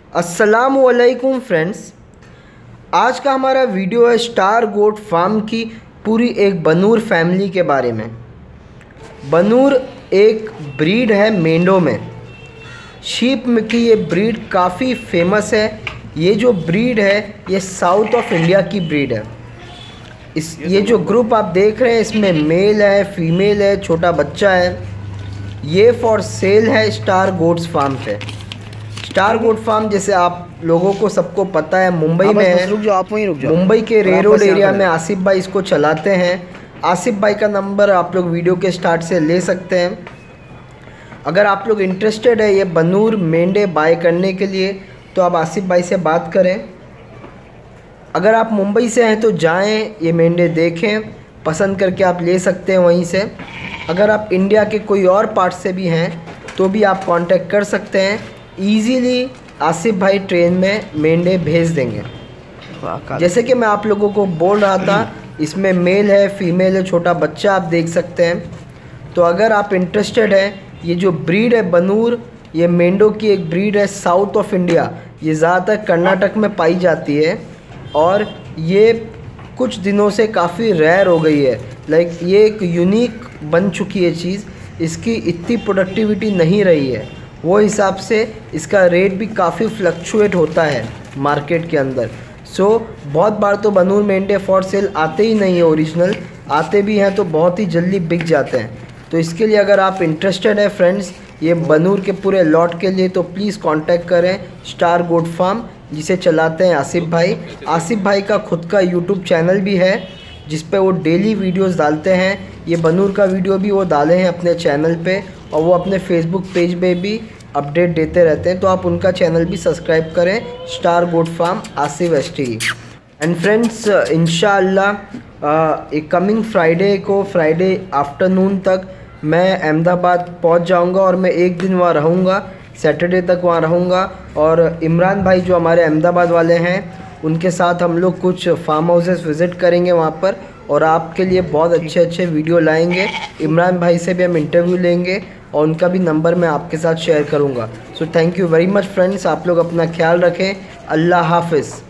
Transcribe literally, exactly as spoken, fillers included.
अस्सलामुअलैकुम फ्रेंड्स, आज का हमारा वीडियो है स्टार गोट फार्म की पूरी एक बन्नूर फैमिली के बारे में। बन्नूर एक ब्रीड है मेंढों में, शीप में की ये ब्रीड काफ़ी फेमस है। ये जो ब्रीड है ये साउथ ऑफ इंडिया की ब्रीड है। इस ये जो ग्रुप आप देख रहे हैं इसमें मेल है, फीमेल है, छोटा बच्चा है। ये फॉर सेल है स्टार गोट्स फार्म पे। स्टार गोट फार्म जैसे आप लोगों को सबको पता है मुंबई में है। रुक जाओ, आप वहीं रुक जाओ। मुंबई के रे रोड एरिया में आसिफ भाई इसको चलाते हैं। आसिफ भाई का नंबर आप लोग वीडियो के स्टार्ट से ले सकते हैं। अगर आप लोग इंटरेस्टेड है ये बन्नूर मेंढे बाय करने के लिए तो आप आसिफ भाई से बात करें। अगर आप मुंबई से हैं तो जाएं, ये मेंढे देखें, पसंद करके आप ले सकते हैं वहीं से। अगर आप इंडिया के कोई और पार्ट से भी हैं तो भी आप कांटेक्ट कर सकते हैं। ईजीली आसिफ भाई ट्रेन में मेंढे भेज देंगे। जैसे कि मैं आप लोगों को बोल रहा था, इसमें मेल है, फीमेल है, छोटा बच्चा आप देख सकते हैं। तो अगर आप इंटरेस्टेड हैं, ये जो ब्रीड है बन्नूर, ये मेंढों की एक ब्रीड है साउथ ऑफ इंडिया। ये ज़्यादातर कर्नाटक में पाई जाती है और ये कुछ दिनों से काफ़ी रेयर हो गई है। लाइक ये एक यूनिक बन चुकी है चीज़। इसकी इतनी प्रोडक्टिविटी नहीं रही है, वो हिसाब से इसका रेट भी काफ़ी फ्लक्चुएट होता है मार्केट के अंदर। सो so, बहुत बार तो बन्नूर मेंढे फॉर सेल आते ही नहीं है ओरिजिनल, आते भी हैं तो बहुत ही जल्दी बिक जाते हैं। तो इसके लिए अगर आप इंटरेस्टेड है फ्रेंड्स ये बन्नूर के पूरे लॉट के लिए, तो प्लीज़ कांटेक्ट करें स्टार गोट फार्म, जिसे चलाते हैं आसिफ भाई। आसिफ भाई का खुद का यूट्यूब चैनल भी है जिस पे वो डेली वीडियोस डालते हैं। ये बन्नूर का वीडियो भी वो डाले हैं अपने चैनल पे और वो अपने फेसबुक पेज पे भी अपडेट देते रहते हैं। तो आप उनका चैनल भी सब्सक्राइब करें, star goat farm Asif ST. And friends इंशाअल्लाह एक कमिंग फ्राइडे को, फ्राइडे आफ्टरनून तक मैं अहमदाबाद पहुंच जाऊंगा और मैं एक दिन वहाँ रहूँगा, सैटरडे तक वहाँ रहूँगा। और इमरान भाई जो हमारे अहमदाबाद वाले हैं उनके साथ हम लोग कुछ फार्म हाउसेस विज़िट करेंगे वहाँ पर और आपके लिए बहुत अच्छे अच्छे वीडियो लाएंगे। इमरान भाई से भी हम इंटरव्यू लेंगे और उनका भी नंबर मैं आपके साथ शेयर करूँगा। So thank you very much friends, आप लोग अपना ख्याल रखें। अल्लाह हाफिज़।